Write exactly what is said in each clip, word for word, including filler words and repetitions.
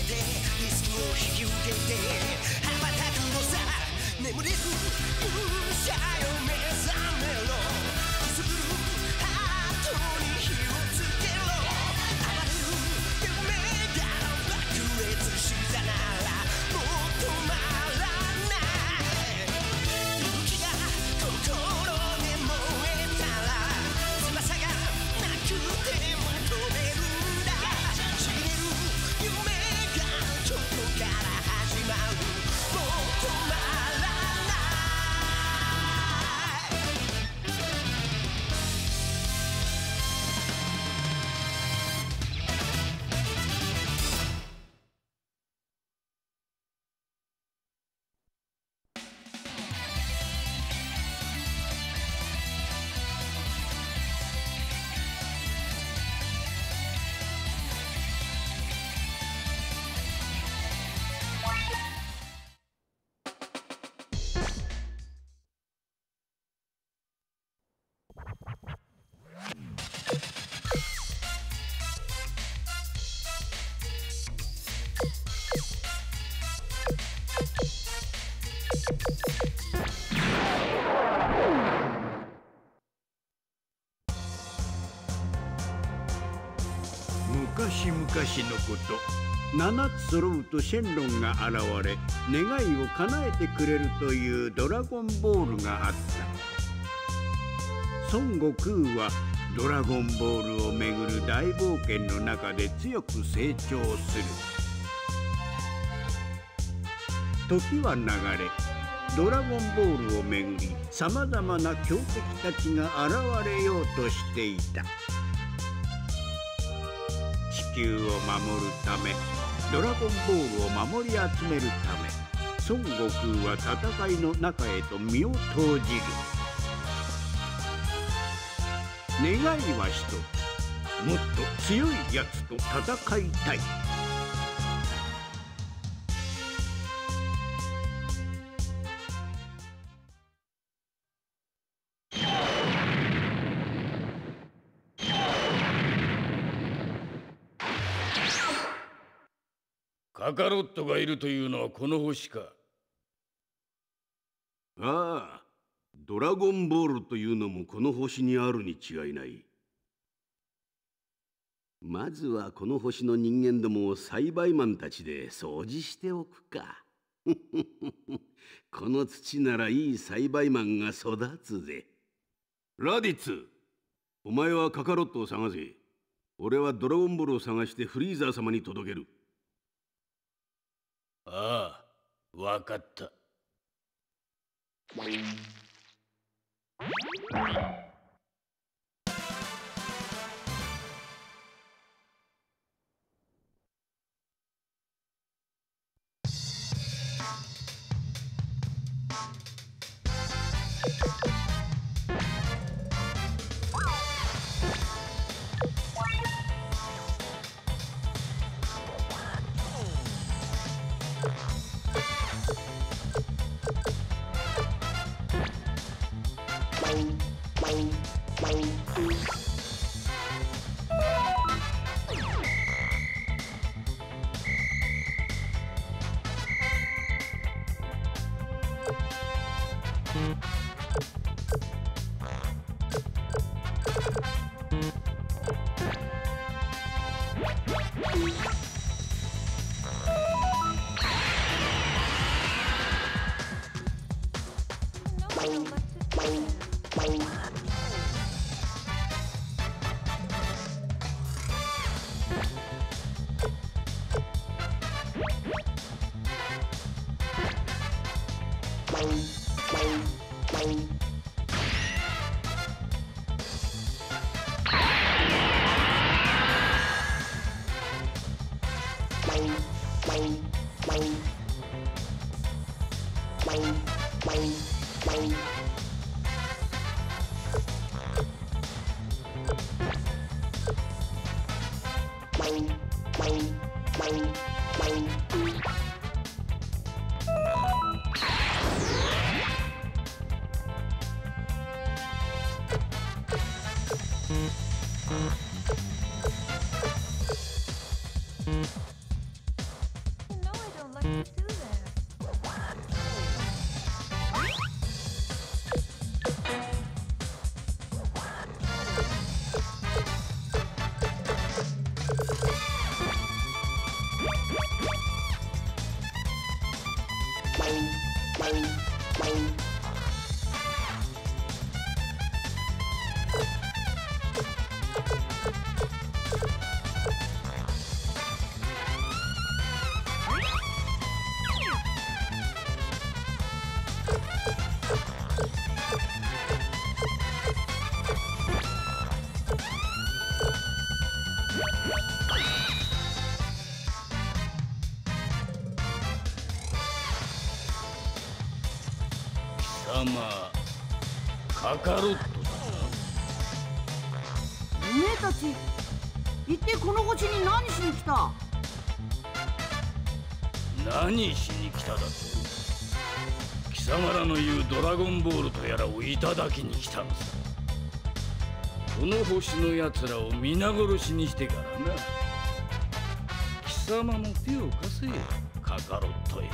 てリスクを引き受けて羽ばたくのさ眠れる勇者よ目覚めろくすぶるハートに火をつけろ暴れる夢が爆裂したならもう止まらない勇気が心で燃えたら翼がなくても飛べるんだしげる夢がここから始まるもう止まらない昔々のこと七つ揃うとシェンロンが現れ願いを叶えてくれるというドラゴンボールがあった。孫悟空はドラゴンボールをめぐる大冒険の中で強く成長する。時は流れドラゴンボールをめぐりさまざまな強敵たちが現れようとしていた。地球を守るためドラゴンボールを守り集めるため孫悟空は戦いの中へと身を投じる。願いは一つ、もっと強いやつと戦いたい。 カカロットがいるというのはこの星か。 ああ、ドラゴンボールというのもこの星にあるに違いない。まずはこの星の人間どもを栽培マンたちで掃除しておくか。この土ならいい栽培マンが育つぜ。ラディッツ、お前はカカロットを探せ。俺はドラゴンボールを探してフリーザー様に届ける。 ああ、わかった。 貴様カカロットだおめえたち一体この星に何しに来た？ 何しに来ただと？貴様らの言うドラゴンボールとやらをいただきに来たのさ。この星のやつらを皆殺しにしてからな。貴様も手を貸せカカロットよ。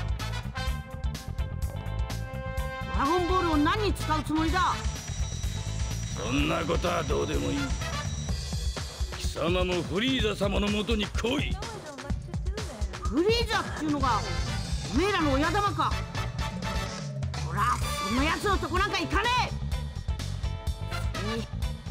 ドラゴンボールを何に使うつもりだ？ そんなことはどうでもいい。貴様もフリーザ様のもとに来い。 フリーザっていうのがおめえらの親玉か。ほら、そんな奴のとこなんか行かねえ。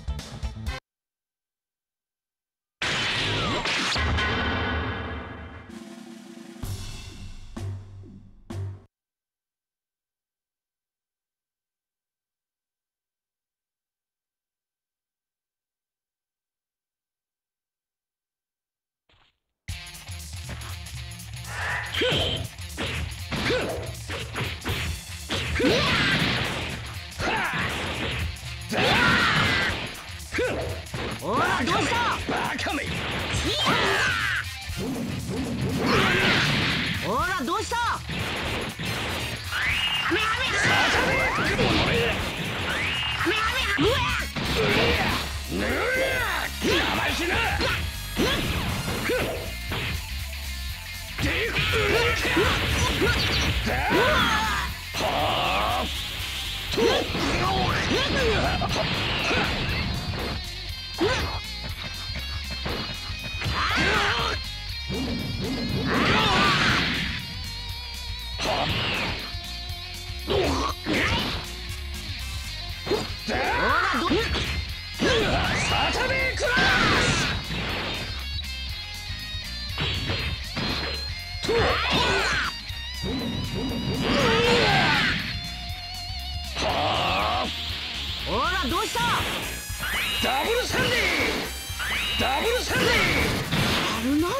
ほら、どうした？ バカめ！ ほら、どうした？ほら、どうした？ ダブルサンデー！ダブルサンデー！ あるな。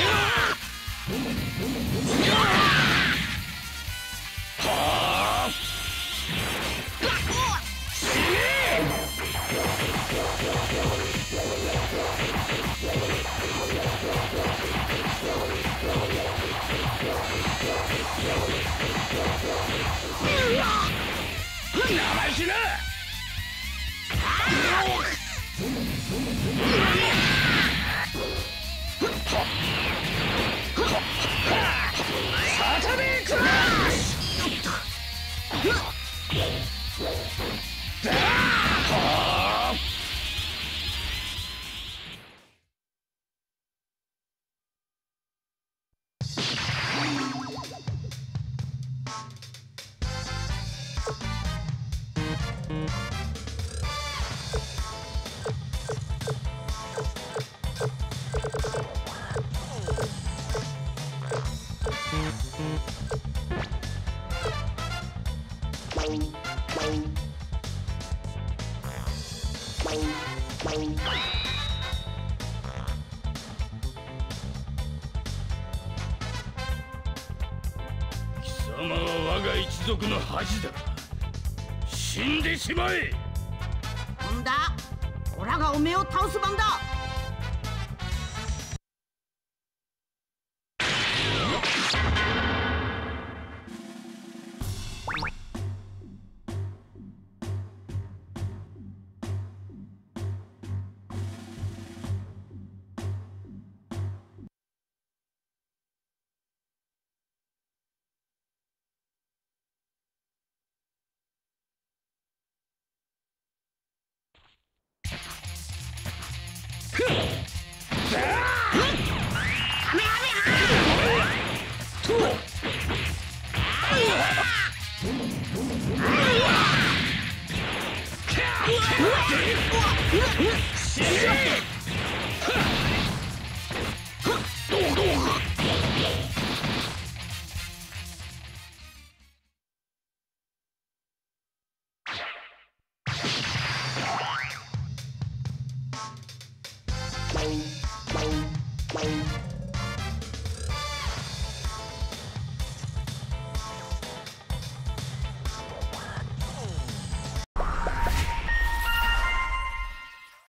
生意気な！サタデークラッシュ！だー！貴様は我が一族の恥だ。死んでしまえ！ ほんだ、オラがおめえを倒す番だ。 う